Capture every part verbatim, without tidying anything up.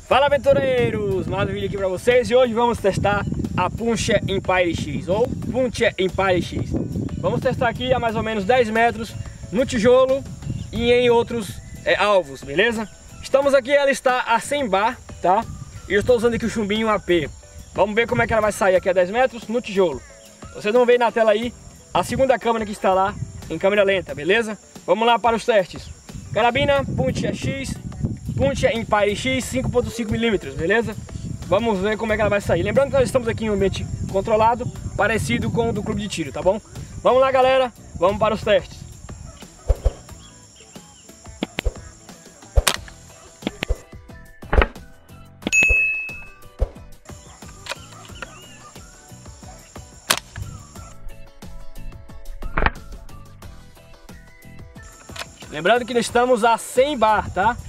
Fala, aventureiros! Mais um vídeo aqui pra vocês e hoje vamos testar a Puncture Empire X ou Puncture Empire X. Vamos testar aqui a mais ou menos dez metros no tijolo e em outros é, alvos, beleza? Estamos aqui, ela está a cem bar, tá? E eu estou usando aqui o chumbinho A P. Vamos ver como é que ela vai sair aqui a dez metros no tijolo. Vocês vão ver na tela aí a segunda câmera que está lá em câmera lenta, beleza? Vamos lá para os testes. Carabina Puncture X, Puncture Empire X cinco ponto cinco milímetros, beleza? Vamos ver como é que ela vai sair. Lembrando que nós estamos aqui em um ambiente controlado, parecido com o do clube de tiro, tá bom? Vamos lá, galera, vamos para os testes. Lembrando que nós estamos a cem bar, tá?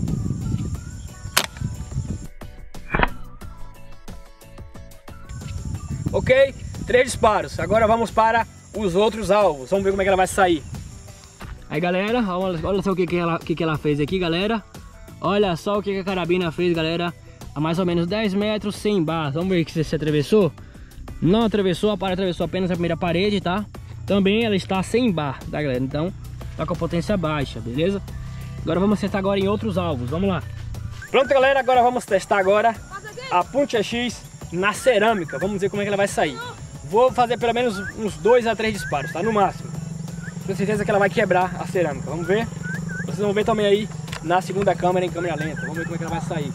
Ok, três disparos. Agora vamos para os outros alvos. Vamos ver como é que ela vai sair. Aí, galera, olha, olha só o que, que, ela, que, que ela fez aqui, galera. Olha só o que, que a carabina fez, galera. A mais ou menos dez metros, cem bar. Vamos ver se você atravessou. Não atravessou, a para atravessou apenas a primeira parede, tá? Também ela está a cem bar, tá, galera? Então tá com a potência baixa, beleza? Agora vamos testar agora em outros alvos, vamos lá. Pronto, galera, agora vamos testar agora a Puncture X na cerâmica. Vamos ver como é que ela vai sair. Vou fazer pelo menos uns dois a três disparos, tá? No máximo. Tenho certeza que ela vai quebrar a cerâmica. Vamos ver? Vocês vão ver também aí na segunda câmera, em câmera lenta. Vamos ver como é que ela vai sair.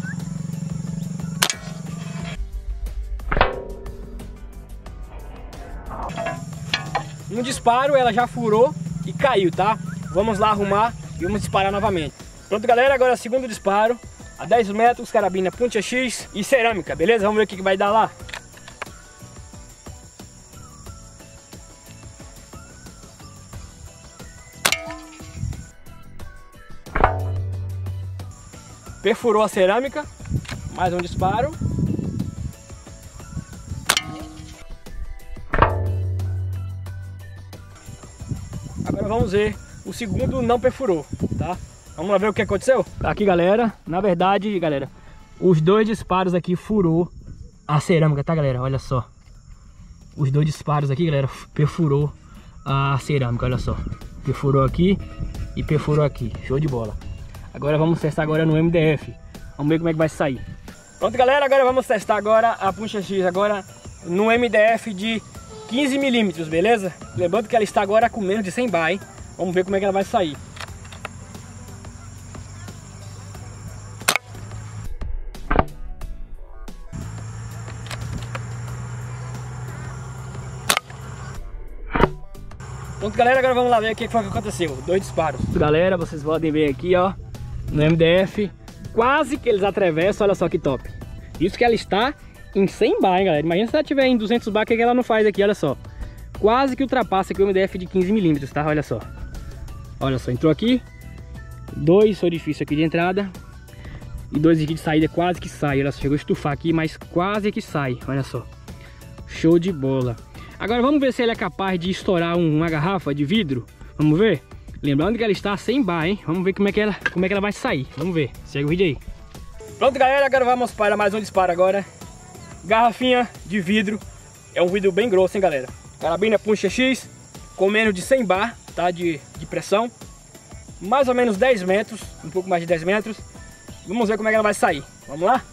Um disparo, ela já furou e caiu, tá? Vamos lá arrumar e vamos disparar novamente. Pronto, galera, agora segundo disparo a dez metros, carabina Puncture X e cerâmica, beleza? Vamos ver o que vai dar lá. Perfurou a cerâmica, mais um disparo. Agora vamos ver, o segundo não perfurou, tá? Vamos lá ver o que aconteceu? Aqui, galera, na verdade, galera, os dois disparos aqui furou a cerâmica, tá, galera? Olha só. Os dois disparos aqui, galera, perfurou a cerâmica, olha só. Perfurou aqui e perfurou aqui, show de bola. Agora vamos testar agora no M D F. Vamos ver como é que vai sair. Pronto, galera, agora vamos testar agora a Puncture X agora no M D F de quinze milímetros, beleza? Lembrando que ela está agora com menos de cem bar, hein? Vamos ver como é que ela vai sair. Pronto, galera, agora vamos lá ver o que foi que aconteceu. Dois disparos. Galera, vocês podem ver aqui, ó, no M D F, quase que eles atravessam, olha só que top. Isso que ela está em cem bar, hein, galera. Imagina se ela tiver em duzentos bar, o que ela não faz aqui, olha só. Quase que ultrapassa aqui o M D F de quinze milímetros, tá? Olha só. Olha só, entrou aqui, dois orifícios aqui de entrada e dois aqui de saída, quase que sai. Ela chegou a estufar aqui, mas quase que sai, olha só. Show de bola. Agora vamos ver se ela é capaz de estourar um, uma garrafa de vidro. Vamos ver? Lembrando que ela está a cem bar, hein? Vamos ver como é que ela, como é que ela vai sair. Vamos ver. Segue o vídeo aí. Pronto, galera. Agora vamos para mais um disparo agora. Garrafinha de vidro. É um vidro bem grosso, hein, galera? Carabina Puncture X com menos de cem bar, tá? De, de pressão. Mais ou menos dez metros. Um pouco mais de dez metros. Vamos ver como é que ela vai sair. Vamos lá?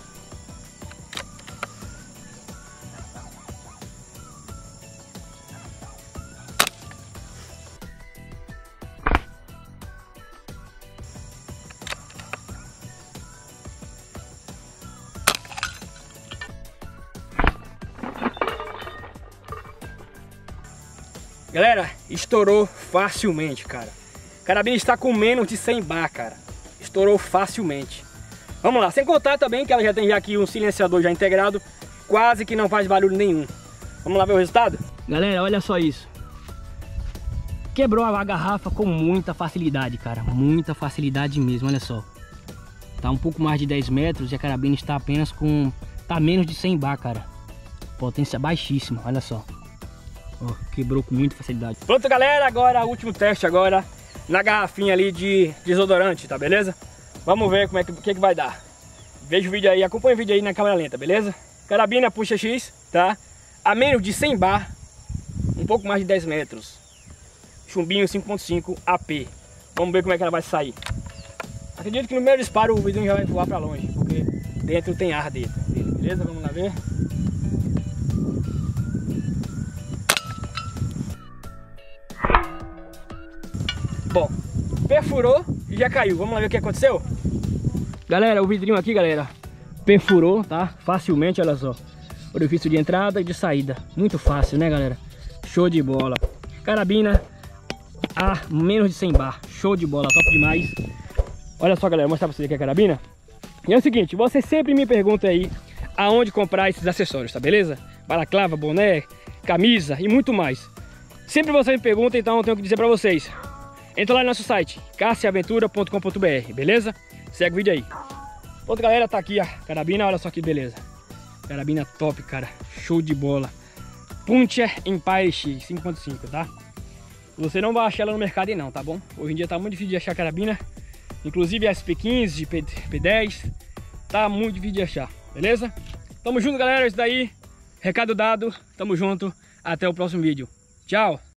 Galera, estourou facilmente, cara. A carabina está com menos de cem bar, cara. Estourou facilmente. Vamos lá, sem contar também que ela já tem já aqui um silenciador já integrado, quase que não faz barulho nenhum. Vamos lá ver o resultado? Galera, olha só isso. Quebrou a garrafa com muita facilidade, cara. Muita facilidade mesmo, olha só. Tá um pouco mais de dez metros e a carabina está apenas com... Tá menos de cem bar, cara. Potência baixíssima, olha só. Ó, quebrou com muita facilidade. Pronto, galera, agora o último teste agora na garrafinha ali de desodorante, tá beleza? Vamos ver como é que, que, que vai dar. veja o vídeo aí, acompanha o vídeo aí na câmera lenta, beleza? Carabina Puxa X, tá? A menos de cem bar, um pouco mais de dez metros. Chumbinho cinco ponto cinco A P. Vamos ver como é que ela vai sair. Acredito que no primeiro disparo o vidrinho já vai voar pra longe, porque dentro tem ar dentro, beleza? Vamos lá ver. Bom, perfurou e já caiu. Vamos lá ver o que aconteceu? Galera, o vidrinho aqui, galera, perfurou, tá? Facilmente, olha só. Orifício de entrada e de saída. Muito fácil, né, galera? Show de bola. Carabina a menos de cem bar. Show de bola, top demais. Olha só, galera, vou mostrar pra vocês aqui a carabina. E é o seguinte, você sempre me pergunta aí aonde comprar esses acessórios, tá beleza? Balaclava, boné, camisa e muito mais. Sempre você me pergunta, então eu tenho que dizer pra vocês. Entra lá no nosso site, cassia aventura ponto com ponto br, beleza? Segue o vídeo aí. Pronto, galera, tá aqui a carabina, olha só que beleza. Carabina top, cara, show de bola. Puncher Empire X cinco ponto cinco, tá? Você não vai achar ela no mercado aí não, tá bom? Hoje em dia tá muito difícil de achar carabina. Inclusive a S P quinze, P dez, tá muito difícil de achar, beleza? Tamo junto, galera, isso daí, recado dado, tamo junto, até o próximo vídeo. Tchau!